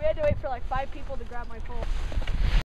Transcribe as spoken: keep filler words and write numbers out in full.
had to wait for like five people to grab my pole.